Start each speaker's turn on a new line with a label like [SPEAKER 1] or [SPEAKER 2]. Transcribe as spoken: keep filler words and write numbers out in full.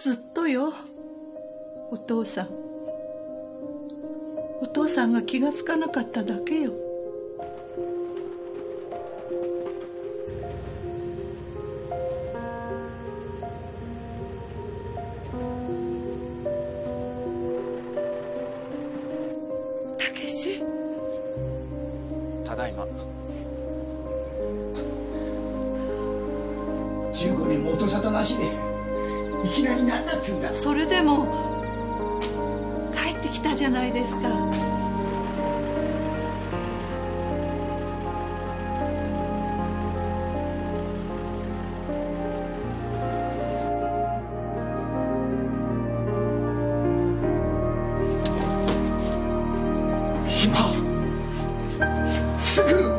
[SPEAKER 1] ずっとよ。お父さんお父さんが気がつかなかっただけよ。
[SPEAKER 2] たけし。
[SPEAKER 3] ただいま。
[SPEAKER 4] じゅうごねんも音沙汰なしでいきなり何だっつうんだ。
[SPEAKER 1] それでも帰ってきたじゃないですか。
[SPEAKER 4] 今すぐ